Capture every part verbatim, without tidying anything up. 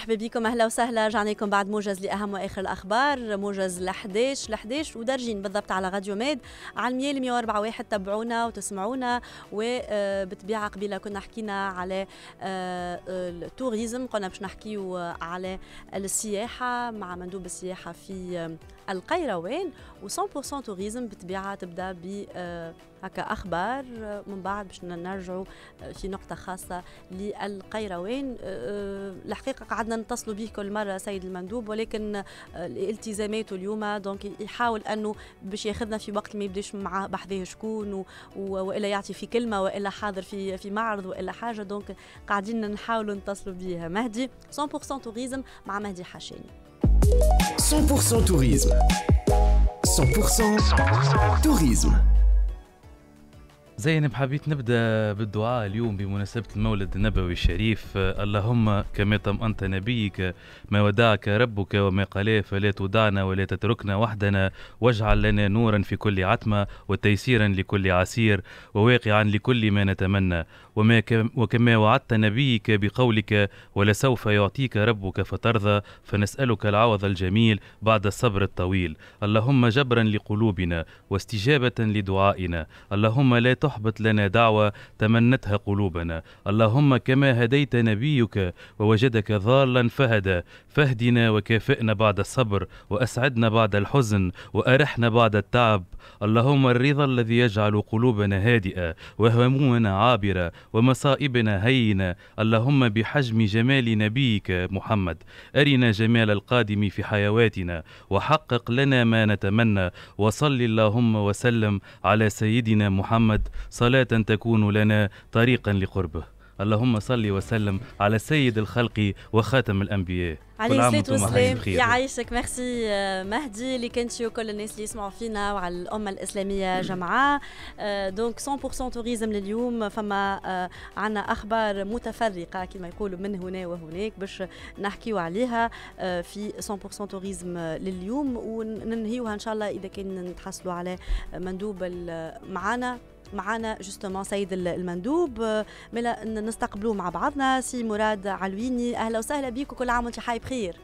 مرحبا بكم، اهلا وسهلا. رجعنا لكم بعد موجز لاهم واخر الاخبار، موجز ل احداش ل احداش ودرجين بالضبط على راديو ميد على المية مية وأربعة واحد. تابعونا وتسمعونا. وبالطبيعه قبيله كنا حكينا على التوريزم، قلنا باش نحكيو على السياحه مع مندوب السياحه في القيروان، و مية بالمية توريزم بالطبيعه تبدا ب هكا اخبار، من بعد باش نرجعوا في نقطه خاصه للقيروان. الحقيقه قعدنا نتصلوا به كل مره سيد المندوب، ولكن التزاماته اليوم دونك يحاول انه باش ياخذنا في وقت ما يبداش مع بحذاه شكون والا يعطي في كلمه والا حاضر في في معرض والا حاجه، دونك قاعدين نحاولوا نتصلوا بها. مهدي مية بالمية توريزم مع مهدي حشاني. مية بالمية توريزم، مية بالمية توريزم. زينب، حبيت نبدأ بالدعاء اليوم بمناسبة المولد النبوي الشريف. اللهم كما طمأنت نبيك ما ودعك ربك وما قلاه فلا تودعنا ولا تتركنا وحدنا، واجعل لنا نورا في كل عتمة وتيسيرا لكل عسير وواقعا لكل ما نتمنى، وما وكما وعدت نبيك بقولك ولسوف يعطيك ربك فترضى، فنسألك العوض الجميل بعد الصبر الطويل. اللهم جبرا لقلوبنا واستجابة لدعائنا، اللهم لا تحبط لنا دعوة تمنتها قلوبنا. اللهم كما هديت نبيك ووجدك ضالا فهدى، فاهدنا وكافئنا بعد الصبر، وأسعدنا بعد الحزن، وأرحنا بعد التعب. اللهم الرضا الذي يجعل قلوبنا هادئة وهمومنا عابرة ومصائبنا هينة. اللهم بحجم جمال نبيك محمد أرنا جمال القادم في حيواتنا وحقق لنا ما نتمنى، وصل اللهم وسلم على سيدنا محمد صلاة تكون لنا طريقا لقربه. اللهم صل وسلم على سيد الخلق وخاتم الأنبياء. عليه الصلاة والسلام. يعيشك. ميرسي مهدي اللي كنتي وكل الناس اللي يسمعوا فينا وعلى الأمة الإسلامية جمعاء. دونك مية بالمية توريزم لليوم، فما عنا أخبار متفرقة كما يقولوا من هنا وهناك باش نحكيو عليها في مية بالمية توريزم لليوم، وننهيوها إن شاء الله إذا كان نتحصلوا على مندوب معنا معنا جوستومون سيد المندوب. ملا نستقبلوه مع بعضنا سي مراد علويني. اهلا وسهلا بك وكل عام وانت حي بخير.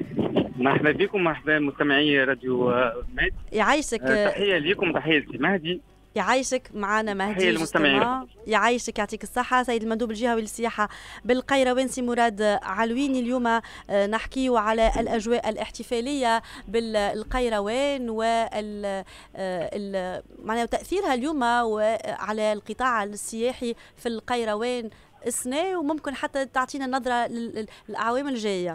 مرحبا بكم، مرحبا مستمعي راديو ميد. يعيشك. تحيه ليكم، تحيه لمهدي. يعيشك معنا مهدي. تحيه للمستمعين. يعيشك، يعطيك الصحة. سيد المندوب الجهوي للسياحة بالقيروان سي مراد علويني. اليوم نحكيو على الأجواء الاحتفالية بالقيروان وال معناها تأثيرها اليوم على القطاع السياحي في القيروان السنة، وممكن حتى تعطينا نظرة للأعوام الجاية.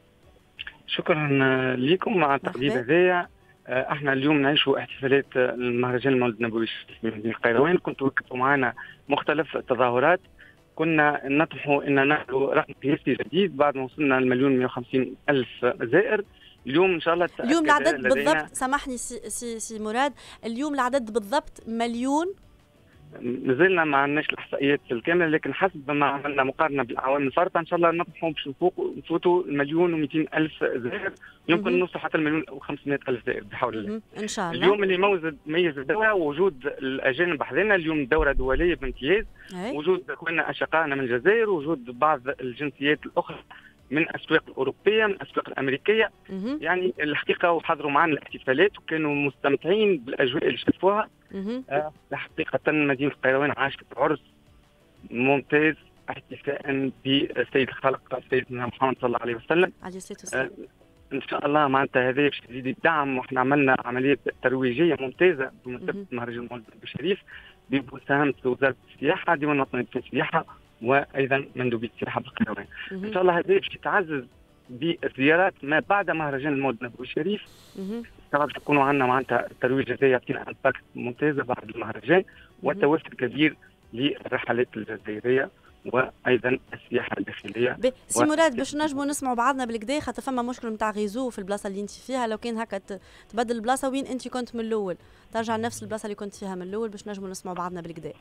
شكرا لكم مع التقديم هذايا. احنا اليوم نعيشوا احتفالات المهرجان المولد النبوي في مدينة القيروان. كنتوا وقفتوا معنا مختلف التظاهرات، كنا نطمحوا ان نعملوا رقم قياسي جديد بعد ما وصلنا المليون مئة وخمسين الف زائر. اليوم ان شاء الله اليوم العدد بالضبط، سامحني سي, سي, سي مراد، اليوم العدد بالضبط مليون. نزلنا ما عندناش الاحصائيات الكامله، لكن حسب ما عملنا مقارنه بالاعوام الفارطه ان شاء الله نطمحوا باش نفوتوا المليون ومئتين الف زائر، يمكن نوصل حتى المليون وخمسمائة الف زائر بحول الله ان شاء الله. اليوم اللي يميز ميز الدوره وجود الاجانب بحذنا، اليوم دوره دوليه بامتياز. أي. وجود اخواننا اشقائنا من الجزائر، وجود بعض الجنسيات الاخرى من الاسواق الاوروبيه، من الاسواق الامريكيه. مم. يعني الحقيقه وحضروا معنا الاحتفالات وكانوا مستمتعين بالاجواء اللي شافوها. آه حقيقه مدينه القيروان عاشت عرس ممتاز احتفاء بسيد الخلق سيدنا محمد صلى الله عليه وسلم. عليه الصلاه والسلام. آه ان شاء الله معناتها هذا باش يزيد الدعم، واحنا عملنا عمليه ترويجيه ممتازه بمناسبه مهرجان المولد الشريف بمساهمه وزاره السياحه، ديوان الوطني للسياحه، وايضا مندوبيه السياحه بالقيروان. ان شاء الله هذا باش يتعزز بالزيارات ما بعد مهرجان المولد النبوي الشريف. طبعا باش يكونوا عندنا معناتها الترويج هذا يعطينا امباكت ممتازه بعد المهرجان، وتوافد كبير للرحلات الجزائريه وايضا السياحه الداخليه. سي مراد، باش نجموا نسمعوا بعضنا بالكدا، خاطر فما مشكل نتاع غيزو في البلاصه اللي انت فيها، لو كان هكا تبدل البلاصه وين انت كنت من الاول، ترجع لنفس البلاصه اللي كنت فيها من الاول باش نجموا نسمعوا بعضنا بالكدا.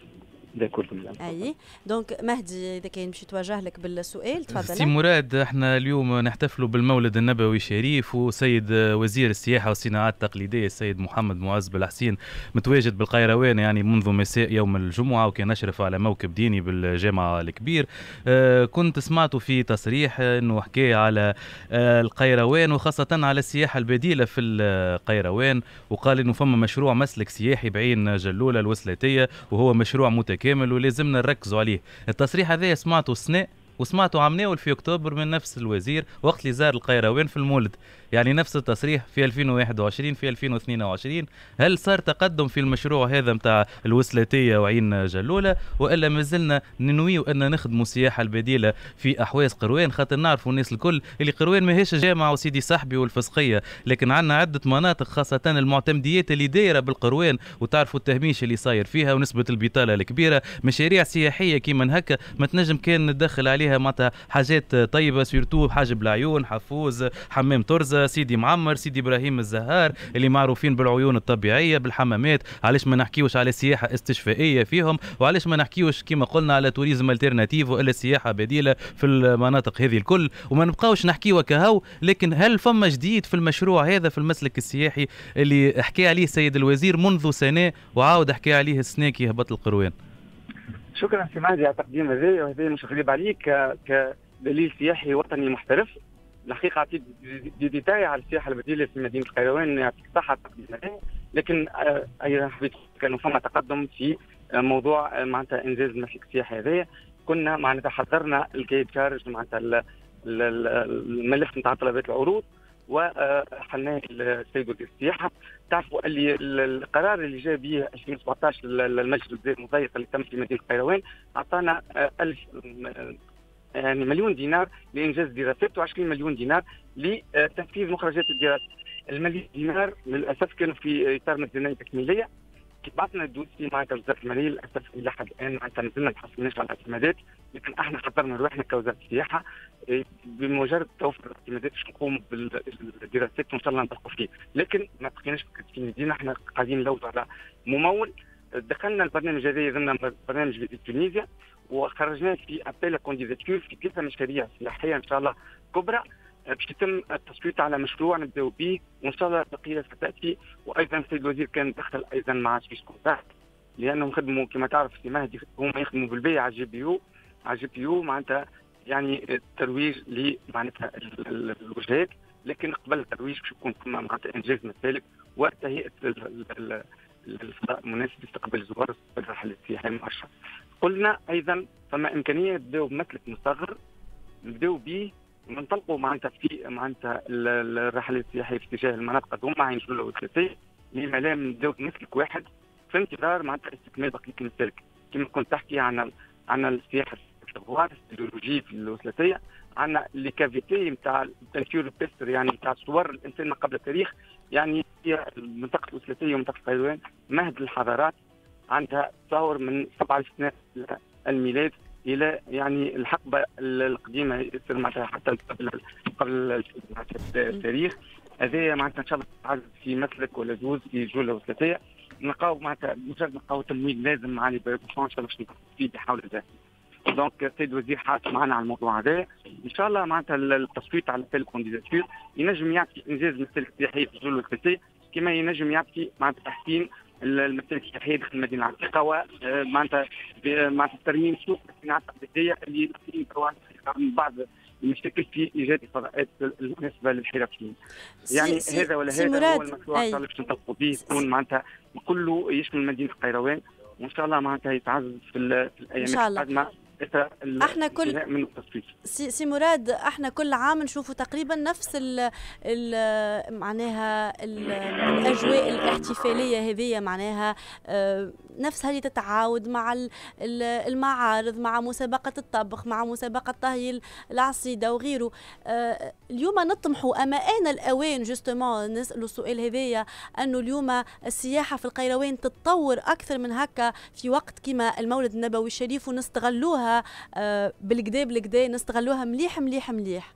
اي دونك مهدي اذا كان باش يتوجه لك بالسؤال تفضل. سي مراد، احنا اليوم نحتفلوا بالمولد النبوي الشريف، وسيد وزير السياحه والصناعات التقليديه السيد محمد معز بالحسين متواجد بالقيروان يعني منذ مساء يوم الجمعه، وكان نشرف على موكب ديني بالجامع الكبير. اه كنت سمعت في تصريح انه حكى على اه القيروان وخاصه على السياحه البديله في القيروان، وقال انه فما مشروع مسلك سياحي بعين جلوله الوسلاتيه وهو مشروع متكامل ولازمنا نركزوا عليه. التصريح هذا سمعته السنة وسمعته عمناول في أكتوبر من نفس الوزير وقت اللي زار القيروان في المولد، يعني نفس التصريح في ألفين وواحد وعشرين في ألفين واثنين وعشرين. هل صار تقدم في المشروع هذا متاع الوسلاتية وعين جلولة، وإلا مازلنا ننويو أن نخدموا السياحة البديلة في أحواز قروان؟ خاطر نعرفوا الناس الكل اللي قروان ماهيش جامعة وسيدي صاحبي والفسقية، لكن عندنا عدة مناطق خاصة المعتمديات اللي دايرة بالقروان، وتعرفوا التهميش اللي صاير فيها ونسبة البطالة الكبيرة. مشاريع سياحية كيما هكا ما تنجم كان ندخل عليها معناتها حاجات طيبة، سيرتو حاجب العيون، حفوز، حمام ترزة، سيدي معمر، سيدي ابراهيم الزهار اللي معروفين بالعيون الطبيعيه بالحمامات. علاش ما نحكيوش على سياحه استشفائيه فيهم؟ وعلاش ما نحكيوش كما قلنا على توريزم الترناتيف والا سياحه بديله في المناطق هذه الكل، وما نبقاوش نحكيوا كهو. لكن هل فما جديد في المشروع هذا في المسلك السياحي اللي حكى عليه السيد الوزير منذ سنه وعاود حكى عليه السنه كي هبط القروان؟ شكرا سي مهدي على التقديم هذا، وهذا مش غريب عليك كدليل سياحي وطني محترف. الحقيقه اعطيت دي ديتاي على السياحه البديله في مدينه القيروان، يعطيك الصحه التقديم هذا. لكن ايضا حبيت كانوا فما تقدم في موضوع معناتها انجاز المسلك السياحي هذا. كنا معناتها حضرنا الكيد خارج معناتها الملف نتاع طلبات العروض وحلناه السيد وزير السياحه. تعرفوا اللي القرار اللي جاء به ألفين وسبعطاش للمجلس المضيق اللي تم في مدينه القيروان اعطانا ألف يعني مليون دينار لانجاز دراسات و20 مليون دينار لتنفيذ مخرجات الدراسه. المليون دينار للاسف كانوا في اطار ميزانيه تكميليه. كي بعثنا الدوسي مع وزاره الماليه للاسف الى حد الان معناتها مازلنا ما حصلناش على الاعتمادات، لكن احنا حضرنا روحنا كوزاره السياحه بمجرد توفر الاعتمادات باش نقوم بالدراسات وان شاء الله نطلقوا فيه. لكن ما بقيناش مكتفين يدينا، احنا قاعدين نلوزوا على ممول. دخلنا البرنامج هذا ضمن برنامج فيزيت تونيزيا وخرجنا في ابيل كونديداتور في ثلاثه مشاريع سياحيه ان شاء الله كبرى باش يتم التصويت على مشروع نبداو به وان شاء الله البقيه ستاتي. وايضا السيد الوزير كان دخل ايضا مع سويس كونتاكت لانهم خدموا كما تعرف سي مهدي هما يخدموا بالبيع على الجي بي يو على الجي بي يو معناتها يعني الترويج لمعناتها الوجهات، لكن قبل الترويج باش يكون ثم معناتها انجاز مسالك وتهيئه الفضاء المناسب لاستقبال الزوار والرحلات السياحيه المؤشره. قلنا ايضا فما امكانيه نبداو بمسلك مصغر نبداو به وننطلقوا معناتها في معناتها الرحلات السياحيه في اتجاه المناطق هما عين جلوله وثلاثيه، لما لا نبداو بمسلك واحد في انتظار معناتها استكمال بقيه المسالك. كما كنت تحكي عن عن السياحه الغوار السيولوجي في الوثلاثيه، عندنا لي كافيتي نتاع التنكير البيستر يعني نتاع صور الانسان ما قبل التاريخ. يعني هي منطقه الوثلاثيه ومنطقه القيروان مهد الحضارات، عندها تصور من سبع ألف سنه الميلاد الى يعني الحقبه القديمه يصير معناتها حتى قبل قبل التاريخ. هذايا معناتها ان شاء الله تعرض في مسلك ولا جوز في جوله وثلاثيه نلقاو معناتها مجرد نلقاو تمويل لازم معالي ان شاء الله باش نبقى فيه بحول ذلك. دونك السيد الوزير حاس معنا على الموضوع هذا ان شاء الله معناتها التصويت على تلك الكونديداتور ينجم يعطي انجاز المسالك السياحيه في الجوله الوثلاثيه كما ينجم يعطي معناتها تحسين المسالك السياحيه داخل المدينه العتيقه ومعناتها معناتها ترميم سوق الصناعات التقليديه اللي من بعض المشاكل في ايجاد الفضاءات المناسبه للحرفيين. يعني هذا ولا هذا هو المشروع اللي باش نطبقوا به يكون معناتها كله يشمل مدينه القيروان وان شاء الله معناتها يتعزز في الايام القادمه. احنا كل من التصويت سي, سي مراد احنا كل عام نشوفوا تقريبا نفس ال ال معناها ال الاجواء الاحتفاليه هذه معناها اه نفسها اللي تتعاود مع المعارض مع مسابقه الطبخ مع مسابقه طهي العصيده وغيره. اه اليوم نطمحوا اما ان الاوان جوستومون نسالوا السؤال هذايا انه اليوم السياحه في القيروان تتطور اكثر من هكا في وقت كما المولد النبوي الشريف ونستغلوها آه بالكدا بالكدا نستغلوها مليح مليح مليح.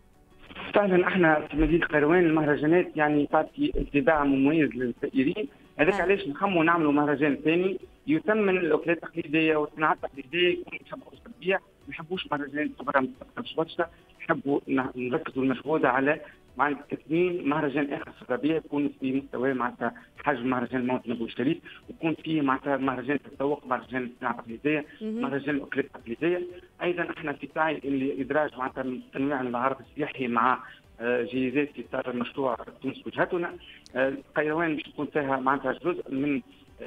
فعلا احنا في مدينه قيروان المهرجانات يعني تعطي انطباع مميز للزائرين، هذاك علاش نخموا نعملوا مهرجان ثاني يثمن الاكلات التقليديه والصناعات التقليديه، يكونوا يحبوا التربيع، ما يحبوش مهرجانات كبرى مستقبل شويه، يحبوا نركزوا المجهود على مع تكوين مهرجان اخر في الربيع يكون في مستوى معناتها حجم مهرجان الموطن ابو الشريف، ويكون فيه معناتها مهرجان التسوق، مهرجان الصناعه التقليديه، مهرجان الاكلات التقليديه. ايضا احنا في سعي اللي ادراج معناتها تنويع العرض السياحي مع جيزات في اطار المشروع تونس وجهتنا. القيروان باش يكون فيها معناتها جزء من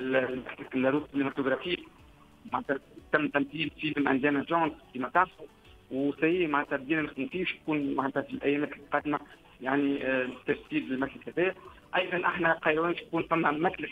الروت السينماتوغرافي، معناتها تم تمثيل فيلم انديانا جونز كما تعرفوا، وسي معناتها بدينا نخدموا فيه، باش يكون معناتها في الايامات القادمه يعني التجديد للمسلك هذا. ايضا احنا قيروان باش يكون فما مسلك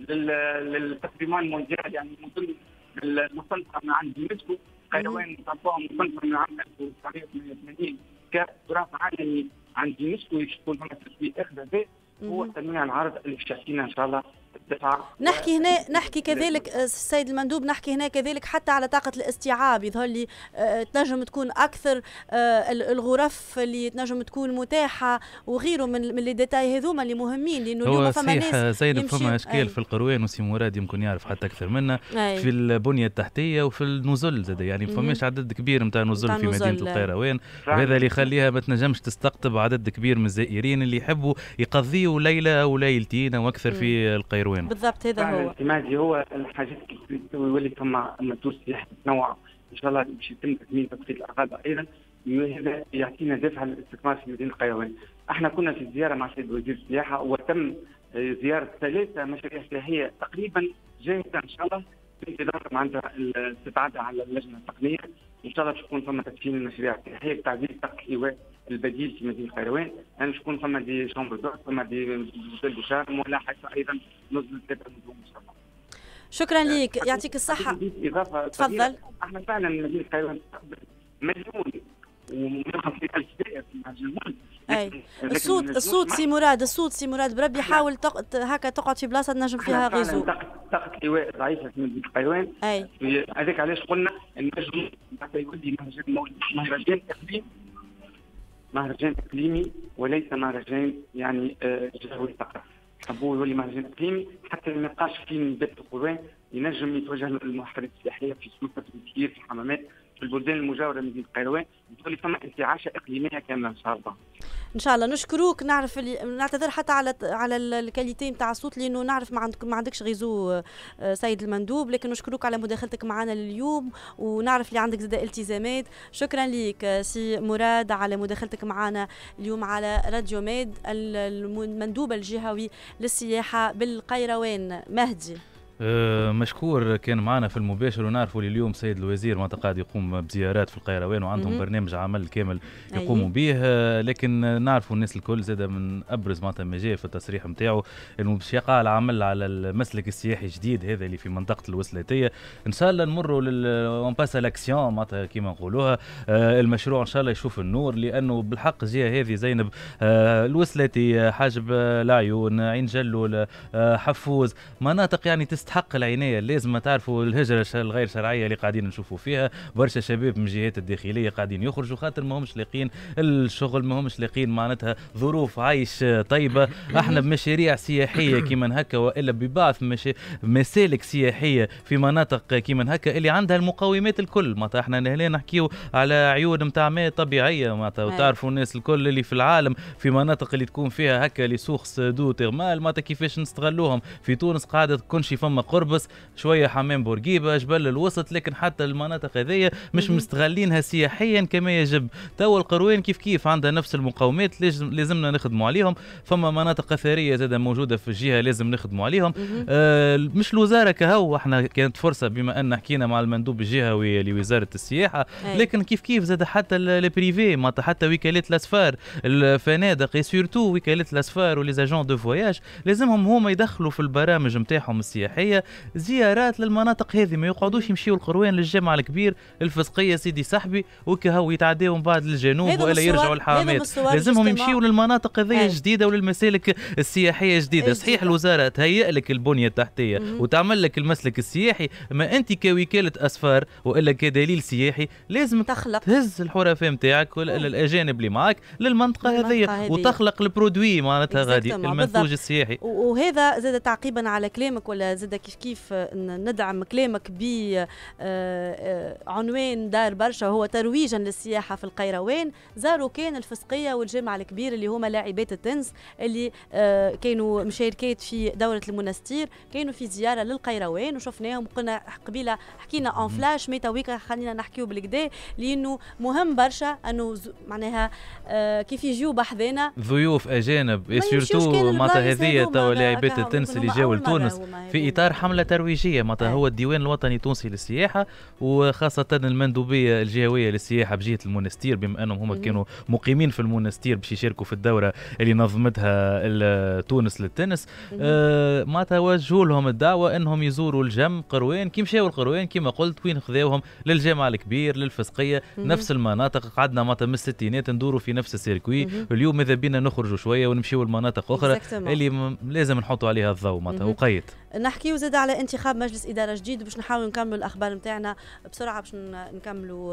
للباتريمون مونديال، يعني من ضمن المصنفه من عند يونسكو. قيروان تعرفوها مصنفه من عام ألف وتسعمائة وثمانية وثمانين كتراث عالمي عند يونسكو، باش يكون فما تسويق اخر هذا هو تنويع العرض اللي باش يعطينا ان شاء الله الدفعه. نحكي هنا نحكي كذلك السيد المندوب، نحكي هنا كذلك حتى على طاقه الاستيعاب. يظهر لي تنجم تكون اكثر الغرف اللي تنجم تكون متاحه وغيره من من لي ديتاي هذوما اللي مهمين، لانه اليوم فما ناس زينب فما اشكال في القروان، وسي مراد يمكن يعرف حتى اكثر منا أي. في البنيه التحتيه وفي النزل زاد، يعني فماش عدد كبير نتاع نزل في مدينه القيروان، وهذا اللي يخليها ما تنجمش تستقطب عدد كبير من الزائرين اللي يحبوا يقضيوا ليله او ليلتين او اكثر في القيروان. بالضبط هذا هو الاعتمادي هو الحاجات اللي يولي فما مدروس سياحه تنوع ان شاء الله باش يتم تكميل تطبيق الاعقاب. ايضا هذا يعطينا دفعه للاستثمار في مدينه القيروان. احنا كنا في زياره مع السيد وزير السياحه، وتم زياره ثلاثه مشاريع سياحيه تقريبا جاهزه ان شاء الله في انتظار معناتها تتعدى على اللجنه التقنيه، ان شاء الله باش يكون فما تدشين المشاريع السياحيه بتعزيز طاقه اللواء البديل في مدينه القيروان، يعني باش يكون فما دي شامبر دور، فما دي بوتيل بوشار، ولا حتى ايضا نزل ثلاثه نجوم ان شاء الله. شكرا ليك، يعطيك الصحه. اضافه تفضل. احنا فعلا مدينه القيروان تستقبل مليون ومئة وخمسين ألف زائر في المجموع. اي الصوت الصوت سي مراد، الصوت سي مراد بربي حاول تق... هكا تقعد في بلاصه تنجم فيها غيزو. طاقه اللواء ضعيفه في مدينه القيروان، اي هذاك علاش قلنا النجم حتى يولي مهرجان مهرجان اقليمي، مهرجان اقليمي وليس مهرجان يعني جهوي فقط. حبوا يولي مهرجان اقليمي حتى ما يبقاش فيه من بيت القروان، ينجم يتوجه للمحافظات السياحيه في سلوكه، في الكثير، في الحمامات، في البلدان المجاوره من مدينه القيروان، تولي فما انتعاشه اقليميه كامله ان شاء الله. ان شاء الله. نشكروك. نعرف اللي... نعتذر حتى على على الكاليتي نتاع الصوت، لانه نعرف ما عندك ما عندكش غيزو سيد المندوب، لكن نشكروك على مداخلتك معنا اليوم، ونعرف اللي عندك زاد التزامات. شكرا ليك سي مراد على مداخلتك معنا اليوم على راديو ميد، المندوب الجهوي للسياحه بالقيروان. مهدي أه مشكور كان معنا في المباشر، ونعرفوا اليوم سيد الوزير ما قاعد يقوم بزيارات في القيروان، وعندهم م-م. برنامج عمل كامل يقوموا به، لكن نعرفوا الناس الكل زاد من ابرز معناتها ما جاء في التصريح نتاعو انه باش يقع العمل على المسلك السياحي الجديد هذا اللي في منطقه الوسلاتيه. ان شاء الله نمروا لل باس لاكسيون معناتها كيما نقولوها، أه المشروع ان شاء الله يشوف النور، لانه بالحق جهه هذه زينب أه الوسلاتيه، حاجب العيون، عين جلول، أه حفوز، مناطق يعني تستحق العنايه. لازم ما تعرفوا الهجره الغير شرعيه اللي قاعدين نشوفوا فيها، برشا شباب من الجهات الداخليه قاعدين يخرجوا خاطر ما همش لاقين الشغل، ما همش لاقين معناتها ظروف عيش طيبه. احنا بمشاريع سياحيه كيما هكا، والا ببعض مش... مسالك سياحيه في مناطق كيما هكا اللي عندها المقومات الكل. معناتها احنا هنا نحكيو على عيون نتاع ماء طبيعيه معناتها، وتعرفوا الناس الكل اللي في العالم في مناطق اللي تكون فيها هكا لي سورس دو تيرمال معناتها كيفاش نستغلوهم. في تونس قاعده تكون شي فما قربص شويه حمام بورقيبه، جبل الوسط، لكن حتى المناطق هذيا مش مستغلينها سياحيا كما يجب. توا القروان كيف كيف عندها نفس المقومات، لازمنا نخدموا عليهم. فما مناطق اثريه زاده موجوده في الجهه لازم نخدموا عليهم. آه مش الوزاره كهو، احنا كانت فرصه بما ان حكينا مع المندوب الجهوي لوزاره السياحه، لكن كيف كيف زاده حتى البريفي معناتها حتى وكالات الاسفار، الفنادق، سورتو وكالات الاسفار وليزاجون دو فواياج لازمهم هما يدخلوا في البرامج نتاعهم السياحيه زيارات للمناطق هذه، ما يقعدوش يمشيوا القروان للجامع الكبير الفسقيه سيدي صاحبي وكهو يتعداو من بعد للجنوب ولا يرجعوا الحامات. لازمهم يمشيوا للمناطق هذه الجديده وللمسالك السياحيه الجديده. صحيح الوزاره تهيئ لك البنيه التحتيه وتعمل لك المسلك السياحي، ما انت كوكاله اسفار والا كدليل سياحي لازم تخلق تهز الحرفاء نتاعك ولا الاجانب اللي معك للمنطقه هذه وتخلق البرودوي معناتها غادي المنتوج السياحي. وهذا زاد تعقيبا على كلامك ولا زاد زاد كيف كيف ندعم كلامك بعنوان دار برشا وهو ترويجا للسياحة في القيروان. زاروا كان الفسقية والجامع الكبير اللي هما لاعبات التنس اللي كانوا مشاركات في دورة المنستير، كانوا في زيارة للقيروان وشفناهم. قلنا قبيلة حكينا اون فلاش ميتا ويكا، خلينا نحكيو بالكدا لأنه مهم برشا أنه معناها كيف يجيو بحذانا ضيوف أجانب سيرتو معناتها هذه توا لاعبات التنس اللي جاوا لتونس في إطار حملة ترويجية. معناتها هو الديوان الوطني التونسي للسياحة وخاصة المندوبية الجهوية للسياحة بجهة المنستير، بما أنهم هم كانوا مقيمين في المنستير باش يشاركوا في الدورة اللي نظمتها تونس للتنس. آه معناتها وجهوا لهم الدعوة أنهم يزوروا الجم قروان. كي مشاو القروان كما قلت وين خذاوهم للجامع الكبير للفسقية، نفس المناطق. قعدنا معناتها من الستينات ندوروا في نفس السيركوي. اليوم ماذا بينا نخرجوا شوية ونمشيوا لمناطق أخرى اللي لازم نحطوا عليها الضوء معناتها وقيد. نحكيو زاد على انتخاب مجلس إدارة جديد باش نحاول نكملوا الأخبار نتاعنا بسرعة باش نكملوا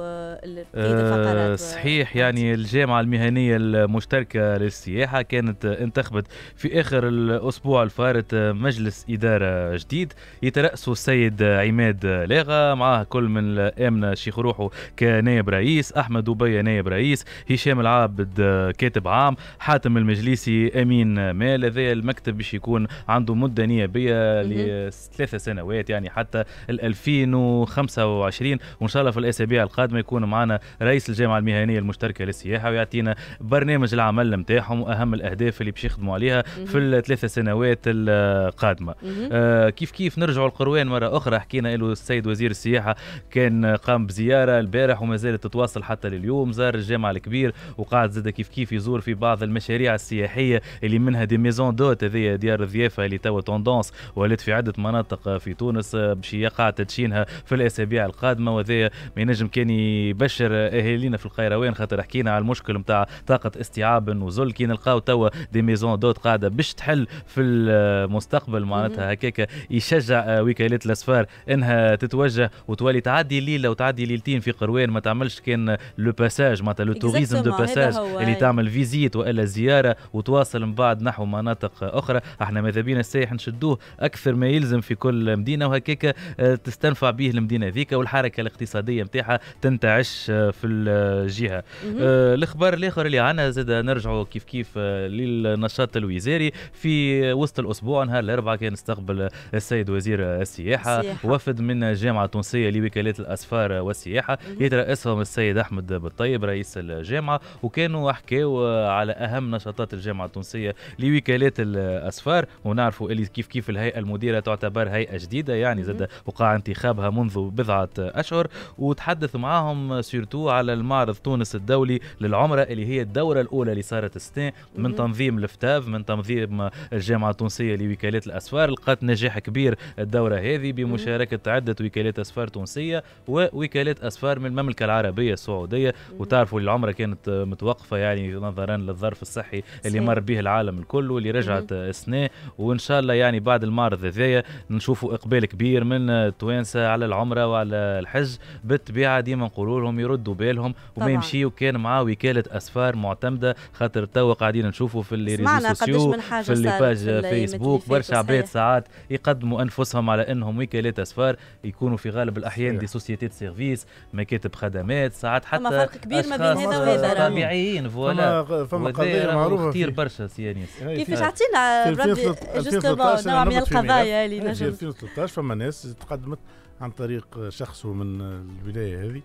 الفقرات. صحيح، يعني الجامعة المهنية المشتركة للسياحة كانت انتخبت في آخر الأسبوع الفارط مجلس إدارة جديد يترأسه السيد عماد لاغا، معاه كل من آمنة شيخ روحه كنائب رئيس، أحمد دبية نائب رئيس، هشام العابد كاتب عام، حاتم المجلسي أمين مال. هذا المكتب باش يكون عنده مدة نيابية لثلاث سنوات يعني حتى ألفين وخمسة وعشرين، وإن شاء الله في الأسابيع القادمة يكون معنا رئيس الجامعة المهنية المشتركة للسياحة ويعطينا برنامج العمل نتاعهم وأهم الأهداف اللي باش يخدموا عليها في الثلاث سنوات القادمة. آه كيف كيف نرجعوا القروان مرة أخرى. حكينا له السيد وزير السياحة كان قام بزيارة البارح وما زالت تتواصل حتى لليوم. زار الجامع الكبير وقاعد زاد كيف كيف يزور في بعض المشاريع السياحية اللي منها دي ميزون دوت، هذه ديار الضيافة اللي توا توندونس ولات في عدة مناطق في تونس باش يقع تدشينها في الأسابيع القادمة. وذا ما ينجم كان يبشر أهالينا في القيروان، خاطر حكينا على المشكل نتاع طاقة استيعاب النزول. كي نلقاو توا دي ميزون دوت قاعدة باش تحل في المستقبل معناتها هكاك يشجع وكالات الأسفار انها تتوجه وتولي تعدي ليلة وتعدي ليلتين في قروان، ما تعملش كان لو باساج معناتها لو توريزم دو باساج اللي تعمل فيزيت والا زيارة وتواصل من بعد نحو مناطق أخرى. احنا ماذا بينا السائح نشدوه أكثر ما يلزم في كل مدينة وهكاك تستنفع به المدينة ذيك والحركة الاقتصادية متاعها تنتعش في الجهة. آه الأخبار الآخر اللي عنا زاد نرجعوا كيف كيف للنشاط الوزاري. في وسط الأسبوع نهار الأربعاء كان استقبل السيد وزير السياحة السياحة. وفد من الجامعة التونسية لوكالات الأسفار والسياحة يترأسهم السيد أحمد بالطيب رئيس الجامعة، وكانوا حكاوا على أهم نشاطات الجامعة التونسية لوكالات الأسفار. ونعرفوا اللي كيف كيف الهيئة المديرة تعتبر هيئة جديدة يعني زاد وقع انتخابها منذ بضعة أشهر، وتحدث معهم سيرتو على المعرض تونس الدولي للعمرة اللي هي الدورة الأولى اللي صارت السنة من تنظيم الفتاف من تنظيم الجامعة التونسية لوكالات الأسفار. لقات نجاح كبير الدورة هذه بمشاركة عدة وكالات أسفار تونسية ووكالات أسفار من المملكة العربية السعودية. وتعرفوا العمرة كانت متوقفة يعني نظرا للظرف الصحي اللي مر به العالم الكل واللي رجعت السنة، وإن شاء الله يعني بعد المعرض هذايا نشوفوا إقبال كبير من التوانسة على العمرة وعلى الحج. بالطبيعة ديما نقولوا لهم يردوا بالهم وما يمشيوا كان مع وكالة أسفار معتمدة، خاطر توا قاعدين نشوفوا في اللي ريزو سوسيو في اللي باج فيسبوك برشا عباد ساعات يقدموا أنفسهم على أنهم وكالات أسفار، يكونوا في غالب الأحيان دي سوسيتي دي سيرفيس مكاتب خدمات ساعات حتى فرق كبير ما بين هذا وهذا طبيعيين. فوالا فما قضية معروفة كثير برشا سيانيس. كيفاش عطينا ربي جوستومون نوع من القضايا اللي نجم في ألفين وثلاثة عشر فما ناس تقدمت عن طريق شخصه من الولايه هذه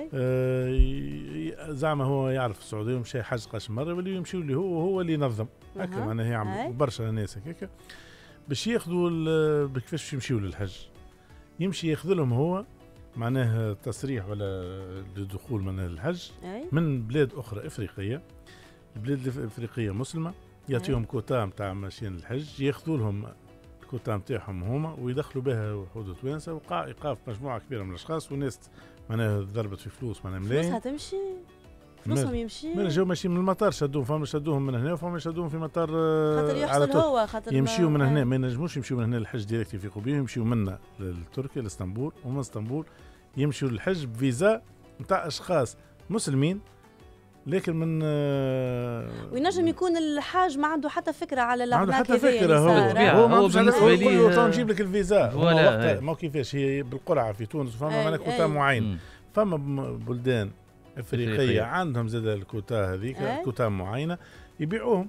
آه زعما هو يعرف السعوديه ومشى حج قاش مره واللي يمشي اللي هو وهو اللي ينظم هكا معناها يعمل برشا ناس هكاك باش ياخذوا كيفاش باش يمشيوا للحج. يمشي ياخذ لهم هو معناه تصريح ولا للدخول من الحج من بلاد اخرى افريقيه، البلاد الافريقيه مسلمه يعطيهم كوتا نتاع ماشيين الحج، ياخذوا لهم الكوتا نتاعهم هما ويدخلوا بها وحدود توانسه. وقع ايقاف مجموعه كبيره من الاشخاص والناس معناها ضربت في فلوس معناها ملايين. فلوسها تمشي فلوسهم يمشي من جاو ماشيين من المطار شدوهم فهم شدوهم من هنا وفهم شدوهم في مطار خاطر يحصل هو خاطر يمشيوا من هنا ما ينجموش يمشيوا من هنا الحج ديريكت يفيقوا بهم، يمشيوا منا لتركيا لاسطنبول ومن اسطنبول يمشوا للحج بفيزا نتاع اشخاص مسلمين لكن من وينجموا ينجم يكون الحاج ما عنده حتى فكره على ما عنده الارناك حتى هذايا فكره. هو اللي هو, هو بالنسبه لي هو نجيب لك الفيزا ولا ما كيفاش هي بالقرعه في تونس فما معناها كوتا معين. فما بلدان افريقيه أفريقية. عندهم زاد الكوتا هذيك كوتا معينه يبيعوهم.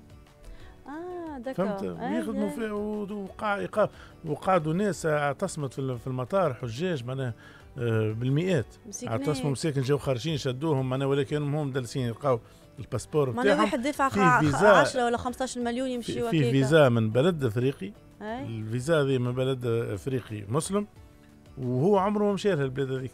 اه فهمت ويخدموا فيها وقع وقعدوا ناس اعتصمت في المطار حجاج معناها بالمئات اعتصموا مساكن جاو خارجين شدوهم معناها ولكن هم دالسين يلقاو الباسبور بتاعهم. معناها واحد دفع عشرة ولا خمسطاش مليون يمشي وكيكا في فيزا من بلد افريقي. الفيزا هذه من بلد افريقي مسلم وهو عمره ما مشى لها البلاد هذيك.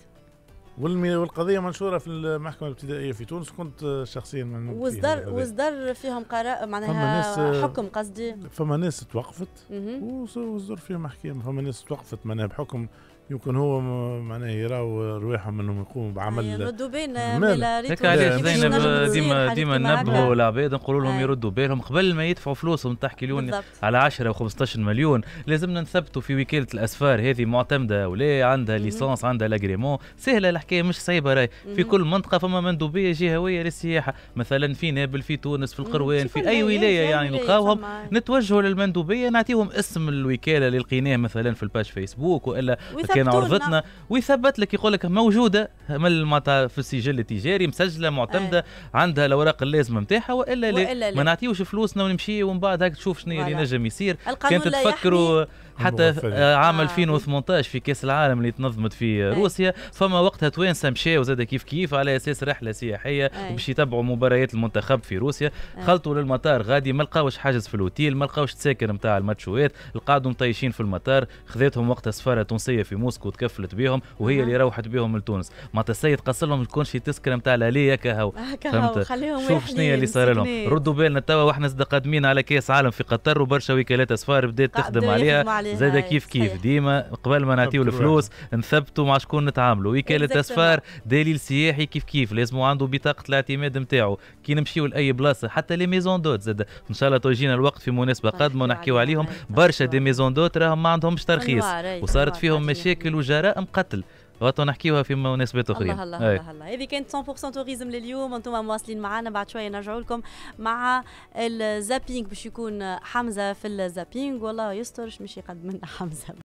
والقضيه منشوره في المحكمه الابتدائيه في تونس كنت شخصيا من وصدر وصدر فيهم قرار معناها حكم قصدي. فما ناس توقفت وصدر فيهم احكام. فما ناس توقفت معناها بحكم يمكن هو معناه يراو رواحهم انهم يقوموا بعمل يردوا بين هيك علاش زينب ديما ديما ننبهوا العباد نقولوا لهم يردوا بالهم قبل ما يدفعوا فلوسهم تحكي لون على عشرة و15 مليون. لازمنا نثبتوا في وكاله الاسفار هذه معتمده ولا عندها ليسانس عندها لاغريمون. سهله الحكايه مش صعيبه راهي. في كل منطقه فما مندوبيه جهويه للسياحه مثلا في نابل في تونس في القروان في اي ولايه يعني نلقاوهم نتوجهوا للمندوبيه نعطيهم اسم الوكاله اللي لقيناه مثلا في الباج فيسبوك والا كان عرضتنا ويثبت لك يقول لك موجوده في السجل التجاري مسجله معتمده أي. عندها الاوراق اللازمه نتاعها والا, وإلا ما نعطيوش فلوسنا ونمشي ومن بعد هاك تشوف شنو اللي نجم يصير. كانت تفكروا حتى عام ألفين وثمانطاش في كاس العالم اللي تنظمت في أي. روسيا فما وقتها توانسه مشاو زاد كيف كيف على اساس رحله سياحيه وباش يتبعوا مباريات المنتخب في روسيا. أي. خلطوا للمطار غادي ما لقاوش حاجز في الاوتيل ما لقاوش تساكن نتاع الماتشوات لقاعدوا مطيشين في المطار. خذتهم وقتها سفاره تونسيه في موسكو تكفلت بهم وهي أه. اللي روحت بهم لتونس. معناتها السيد قصر لهم تكونش التذكره نتاع الاليه كهو. فهمت شوف شنو اللي صار لهم. ردوا بالنا توا واحنا زاد قادمين على كاس عالم في قطر وبرشا وكالات اسفار بدات تخدم عليها زاد كيف كيف ديما قبل ما نعطيو الفلوس نثبتوا مع شكون نتعاملوا. وكاله اسفار دليل سياحي كيف كيف لازم عنده بطاقه الاعتماد نتاعو كي نمشيو لاي بلاصه حتى لي ميزون دوت زاد ان شاء الله توجينا الوقت في مناسبه قادمه ونحكيو عليهم. برشا دي ميزون دوت راهم ما عندهمش ترخيص وصارت فيهم مشاكل وجرائم قتل غطوا نحكيوها في مناسبات اخرى. الله الله الله الله. هذه كانت مية بالمية توريزم لليوم. انتم مواصلين معنا بعد شويه نرجعوا لكم مع الزابينج باش يكون حمزه في الزابينج. والله يستر مش يقدم لنا حمزه.